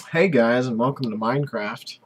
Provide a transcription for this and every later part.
Hey guys, and welcome to Minecraft.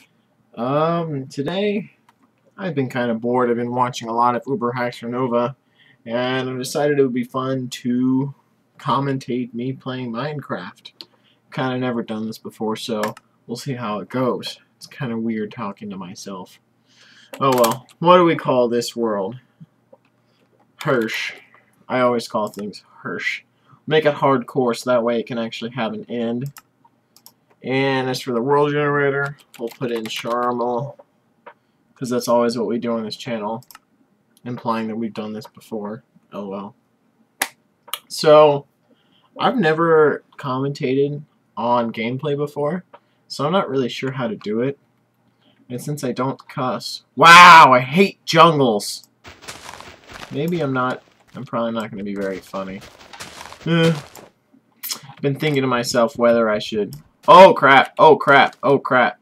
Today I've been kind of bored. I've been watching a lot of Uber Hacks or Nova, and I decided it would be fun to commentate me playing Minecraft. Kind of never done this before, so we'll see how it goes. It's kind of weird talking to myself. Oh well, what do we call this world? Hirsch. I always call things Hirsch. Make it hardcore so that way it can actually have an end. And as for the world generator, we'll put in Charmel, because that's always what we do on this channel, implying that we've done this before. Oh well. So, I've never commentated on gameplay before, so I'm not really sure how to do it. And since I don't cuss... Wow, I hate jungles! Maybe I'm probably not going to be very funny. I've been thinking to myself whether I should... Oh crap, oh crap, oh crap.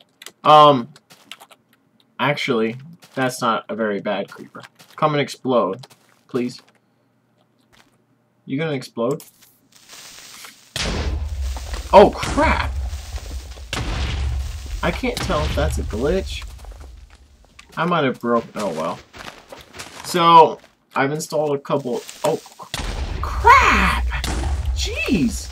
Actually, that's not a very bad creeper. Come and explode, please. You gonna explode? Oh crap! I can't tell if that's a glitch. I might have broken... Oh well. So, I've installed a couple... Oh, crap! Jeez!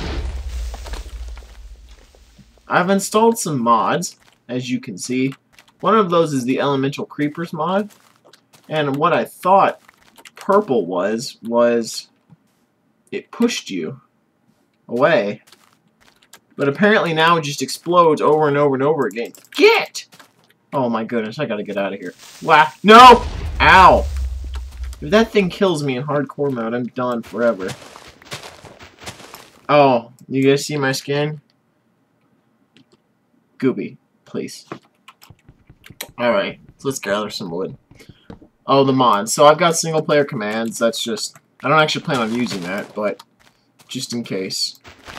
I've installed some mods, as you can see. One of those is the Elemental Creepers mod. And what I thought purple was it pushed you away. But apparently now it just explodes over and over and over again. Get! Oh my goodness, I gotta get out of here. Wow. No! Ow! If that thing kills me in hardcore mode, I'm done forever. Oh, you guys see my skin? Gooby, please. Alright, so let's gather some wood. Oh, the mods. So I've got single player commands. That's just... I don't actually plan on using that, but just in case.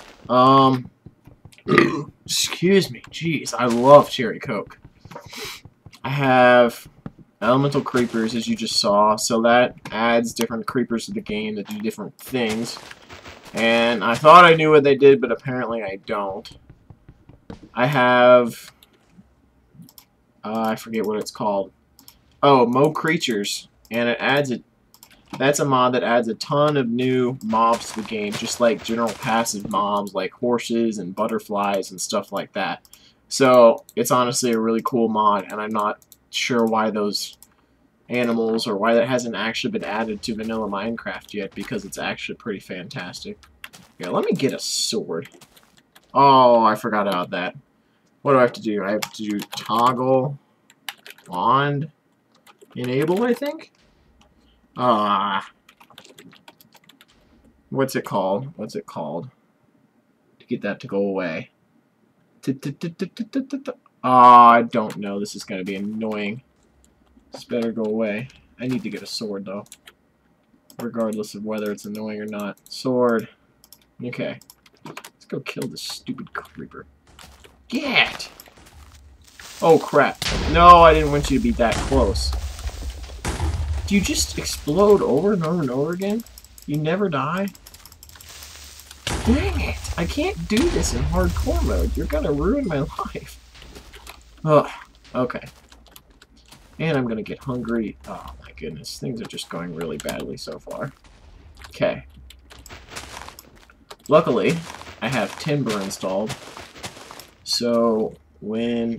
Excuse me. Jeez, I love Cherry Coke. I have elemental creepers, as you just saw, so that adds different creepers to the game that do different things. And I thought I knew what they did, but apparently I don't. I have... I forget what it's called. Oh, Mo Creatures. And it adds a... That's a mod that adds a ton of new mobs to the game, just like general passive mobs like horses and butterflies and stuff like that. So, it's honestly a really cool mod, and I'm not sure why those animals, or why that hasn't actually been added to vanilla Minecraft yet, because it's actually pretty fantastic. Yeah, let me get a sword. Oh, I forgot about that. What do I have to do? I have to do toggle wand enable, I think? What's it called? What's it called? To get that to go away. I don't know. This is going to be annoying. This better go away. I need to get a sword, though. Regardless of whether it's annoying or not. Sword. Okay. Let's go kill this stupid creeper. Get! Oh crap. No, I didn't want you to be that close. Do you just explode over and over and over again? You never die? Dang it! I can't do this in hardcore mode. You're gonna ruin my life. Ugh. Okay. And I'm gonna get hungry. Oh my goodness. Things are just going really badly so far. Okay. Luckily, I have timber installed. So, when...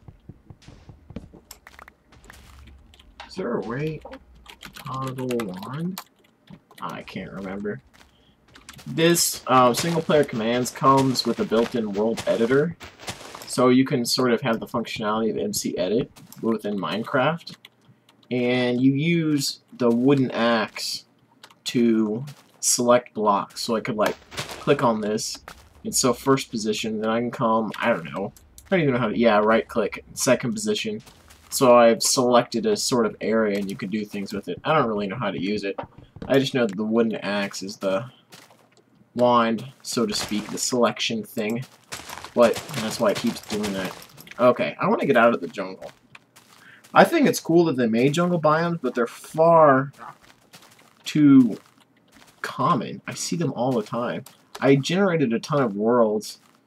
Is there a way to toggle wand? I can't remember. This single-player commands comes with a built-in world editor. So you can sort of have the functionality of MC Edit within Minecraft. And you use the wooden axe to select blocks. So I could, like, click on this. And so first position, then I can come, I don't know. I don't even know how to, yeah, right click, second position. So I've selected a sort of area and you can do things with it. I don't really know how to use it. I just know that the wooden axe is the wand, so to speak, the selection thing. But that's why it keeps doing that. Okay, I want to get out of the jungle. I think it's cool that they made jungle biomes, but they're far too common. I see them all the time. I generated a ton of worlds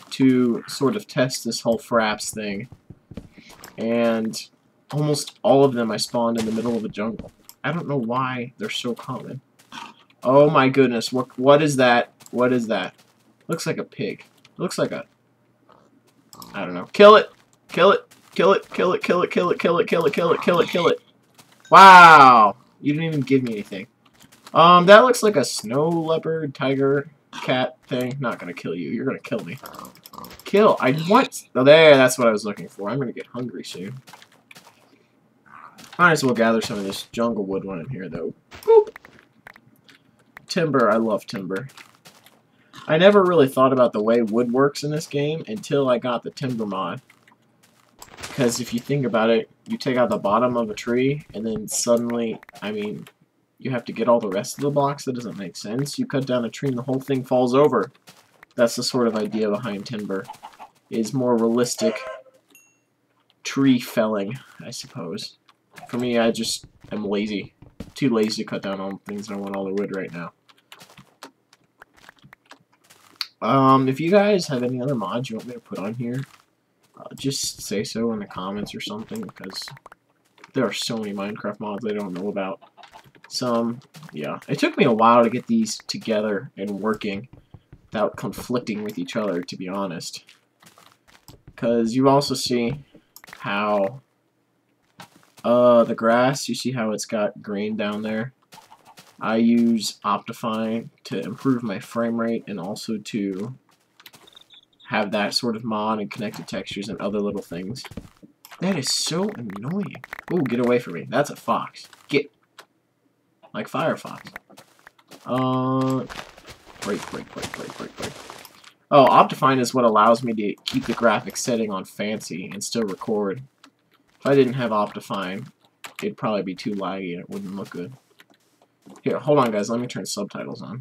to sort of test this whole fraps thing. And almost all of them I spawned in the middle of a jungle. I don't know why they're so common. Oh my goodness, what is that? What is that? Looks like a pig. Looks like a... I don't know. Kill it! Kill it! Kill it! Kill it! Kill it! Kill it! Kill it! Kill it! Kill it! Kill it! Kill it! Wow! You didn't even give me anything. That looks like a snow leopard, tiger, cat thing. Not gonna kill you. You're gonna kill me. Kill. I want... Oh, there. That's what I was looking for. I'm gonna get hungry soon. Might as well gather some of this jungle wood when I'm here, though. Boop. Timber. I love timber. I never really thought about the way wood works in this game until I got the timber mod. Because if you think about it, you take out the bottom of a tree, and then suddenly, I mean, you have to get all the rest of the blocks. That doesn't make sense. You cut down a tree and the whole thing falls over. That's the sort of idea behind timber. Is more realistic tree felling, I suppose. For me, I just am lazy. Too lazy to cut down all the things, and I want all the wood right now. If you guys have any other mods you want me to put on here, just say so in the comments or something, because there are so many Minecraft mods I don't know about. Some, yeah. It took me a while to get these together and working without conflicting with each other, to be honest. Because you also see how the grass, you see how it's got green down there? I use Optifine to improve my frame rate and also to have that sort of mod and connected textures and other little things. That is so annoying. Ooh, get away from me. That's a fox. Get. Like Firefox. Break. Oh, Optifine is what allows me to keep the graphics setting on fancy and still record. If I didn't have Optifine, it'd probably be too laggy and it wouldn't look good. Here, hold on, guys. Let me turn subtitles on.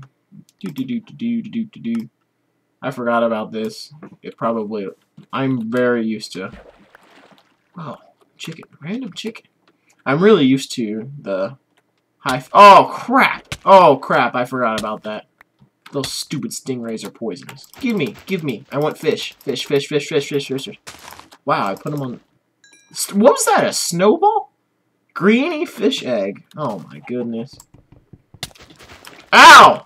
I forgot about this. It probably... I'm very used to... Oh, chicken. Random chicken. I'm really used to the high... Oh, crap! Oh, crap. I forgot about that. Those stupid stingrays are poisonous. Give me. I want fish. Fish. Wow, I put them on... What was that? A snowball? Greeny fish egg. Oh, my goodness. Ow!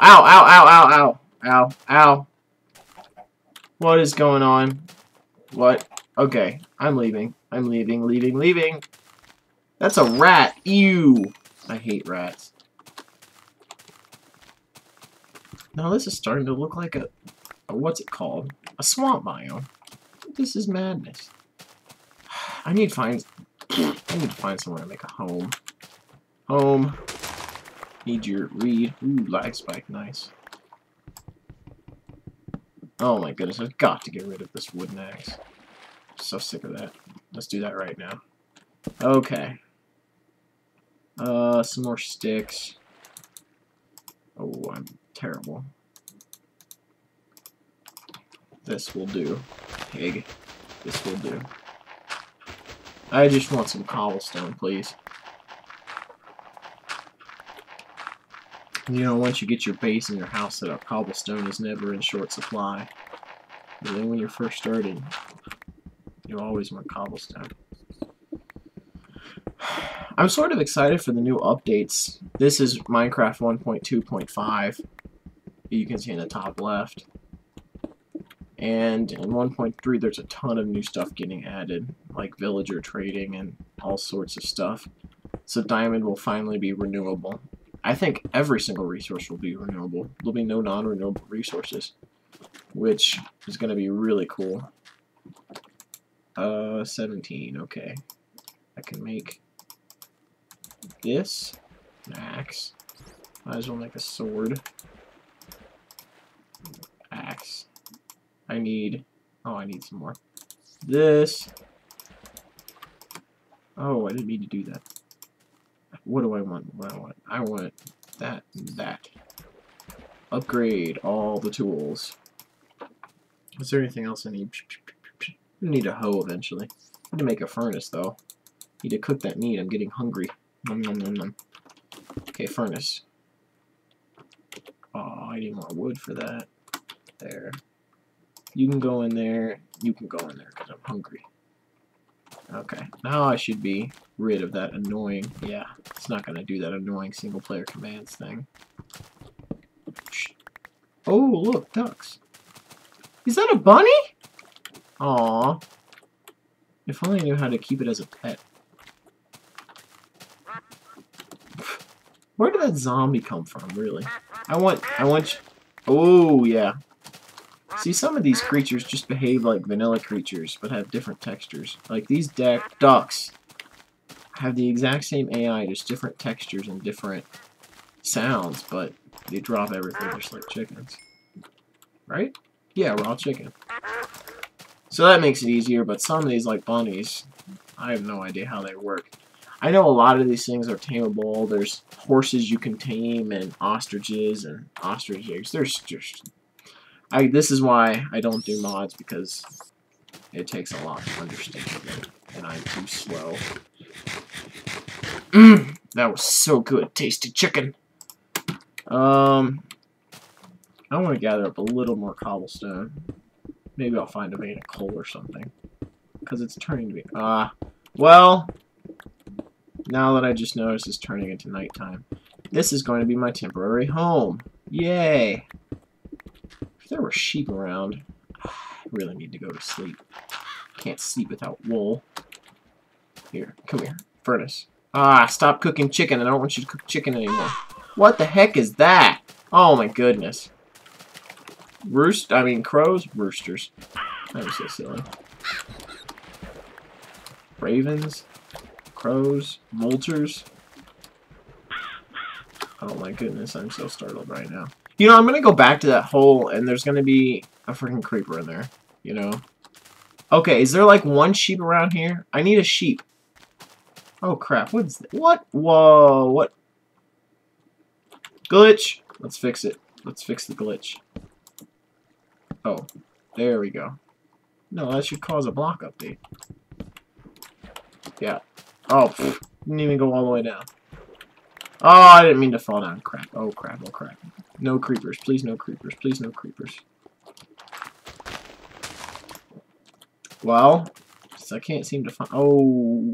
Ow! What is going on? What? Okay, I'm leaving. I'm leaving. That's a rat. Ew. I hate rats. Now this is starting to look like a what's it called? A swamp biome. This is madness. I need to find somewhere to make a home. Home. Need your reed. Ooh, lag spike, nice. Oh my goodness, I've got to get rid of this wooden axe. I'm so sick of that. Let's do that right now. Okay. Some more sticks. Oh, I'm terrible. This will do. Pig. This will do. I just want some cobblestone, please. You know, once you get your base and your house set up, cobblestone is never in short supply. And then when you're first starting, you always want cobblestone. I'm sort of excited for the new updates. This is Minecraft 1.2.5. You can see in the top left. And in 1.3, there's a ton of new stuff getting added, like villager trading and all sorts of stuff. So diamond will finally be renewable. I think every single resource will be renewable. There'll be no non-renewable resources, which is going to be really cool. 17, okay. I can make this, an axe. Might as well make a sword. Axe. I need some more. This. Oh, I didn't mean to do that. What do I want? I want that and that. Upgrade all the tools. Is there anything else I need? I need a hoe eventually. I need to make a furnace though. Need to cook that meat. I'm getting hungry. Nom nom nom nom. Okay, furnace. Oh, I need more wood for that. There. You can go in there. You can go in there because I'm hungry. Okay, now I should be rid of that annoying... Yeah, it's not going to do that annoying single-player commands thing. Oh, look, ducks. Is that a bunny? Aww. If only I knew how to keep it as a pet. Where did that zombie come from, really? I want... Oh, yeah. See, some of these creatures just behave like vanilla creatures, but have different textures. Like these ducks have the exact same AI, just different textures and different sounds, but they drop everything just like chickens. Right? Yeah, raw chicken. So that makes it easier, but some of these, like bunnies, I have no idea how they work. I know a lot of these things are tameable. There's horses you can tame, and ostriches, and ostrich eggs. There's just... this is why I don't do mods, because it takes a lot to understand it, and I'm too slow. That was so good. Tasty chicken. I want to gather up a little more cobblestone. Maybe I'll find a vein of coal or something. Because it's turning to be... well, now that I just noticed it's turning into nighttime. This is going to be my temporary home. Yay! If there were sheep around, I really need to go to sleep. Can't sleep without wool. Here, come here. Furnace. Stop cooking chicken. I don't want you to cook chicken anymore. What the heck is that? Oh my goodness. Crows? Roosters. That was so silly. Ravens? Crows? Vultures? Oh my goodness, I'm so startled right now. You know, I'm gonna go back to that hole, and there's gonna be a freaking creeper in there. You know? Okay, is there like one sheep around here? I need a sheep. Oh crap, what is that? What? Whoa, what? Glitch! Let's fix it. Let's fix the glitch. Oh, there we go. No, that should cause a block update. Yeah. Oh, pfft, didn't even go all the way down. Oh, I didn't mean to fall down. Crap. Oh, crap. Oh, crap. No creepers. Please, no creepers. Please, no creepers. Well, I can't seem to find... Oh.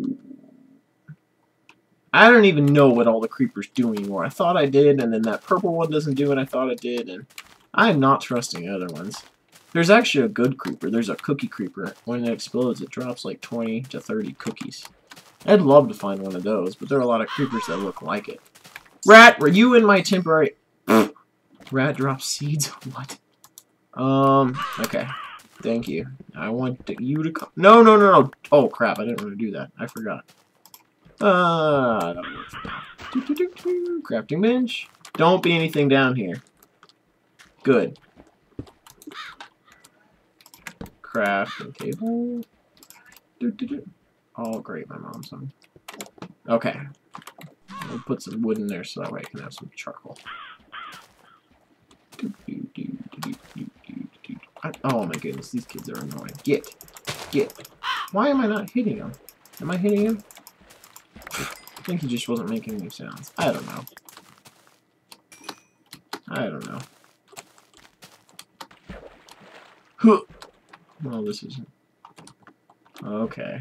I don't even know what all the creepers do anymore. I thought I did, and then that purple one doesn't do what I thought it did, and I'm not trusting the other ones. There's actually a good creeper. There's a cookie creeper. When it explodes, it drops like 20 to 30 cookies. I'd love to find one of those, but there are a lot of creepers that look like it. Rat, were you in my temporary... Rat drops seeds? What? Okay. Thank you. I want you to come... No, no, no, no. Oh, crap. I didn't want to do that. I forgot. That'll work for now. Crafting bench. Don't be anything down here. Good. Crafting table. Oh, great. My mom's on. Okay. We'll put some wood in there so that way I can have some charcoal. Oh my goodness, these kids are annoying. Get. Why am I not hitting him? Am I hitting him? I think he just wasn't making any sounds. I don't know. Well, this isn't. Okay.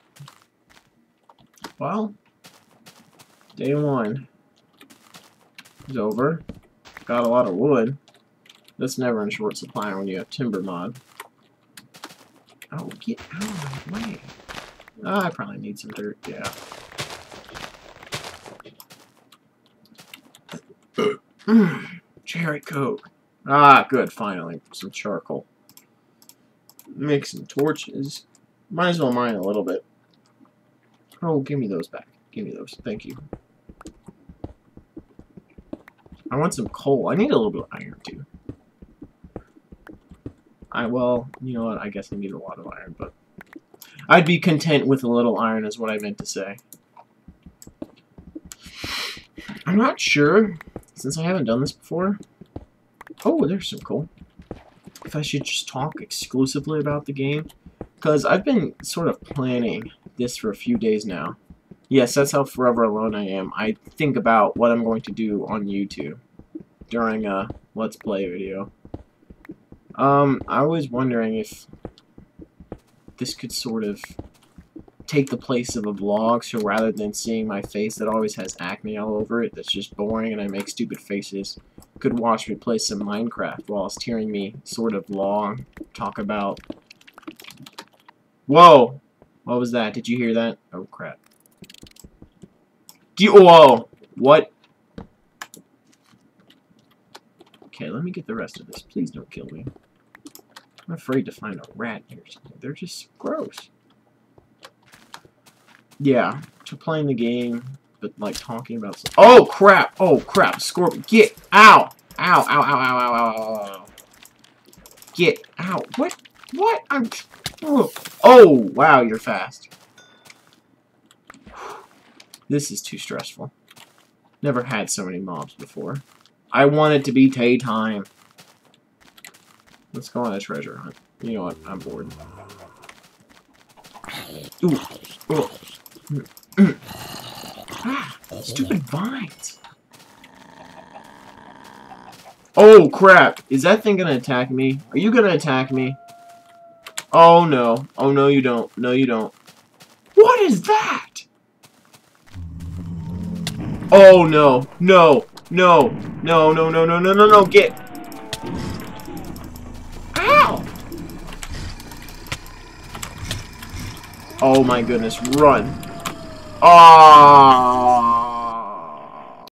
Well, day one is over. Got a lot of wood. That's never in short supply when you have timber mod. Oh, get out of my way. I probably need some dirt, yeah. Cherry Coke. Good, finally. Some charcoal. Make some torches. Might as well mine a little bit. Oh, give me those back. Give me those. Thank you. I want some coal. I need a little bit of iron, too. Well, you know what? I guess I need a lot of iron, but I'd be content with a little iron is what I meant to say. I'm not sure, since I haven't done this before. Oh, there's some coal. If I should just talk exclusively about the game. Because I've been sort of planning this for a few days now. Yes, that's how forever alone I am. I think about what I'm going to do on YouTube during a Let's Play video. I was wondering if this could sort of take the place of a vlog, so rather than seeing my face that always has acne all over it, that's just boring and I make stupid faces, could watch me play some Minecraft whilst hearing me sort of vlog, talk about... Whoa! What was that? Did you hear that? Oh, crap. Whoa! What? Okay, let me get the rest of this. Please don't kill me. I'm afraid to find a rat here. They're just gross. Yeah, to playing the game, but like talking about some... Oh crap! Oh crap! Scorpion! Get out! Ow! Ow! Ow! Ow! Ow! Ow! Ow! Get out! What? What? I'm... Oh! Wow! You're fast. This is too stressful. Never had so many mobs before. I want it to be daytime. Let's go on a treasure hunt. You know what? I'm bored. Ooh! Ooh! Ah, stupid vines. Oh crap! Is that thing gonna attack me? Are you gonna attack me? Oh no. Oh no you don't. No you don't. What is that? Oh no. No. No. No, no, no, no, no, no, no. Get. Ow! Oh my goodness. Run. Oh!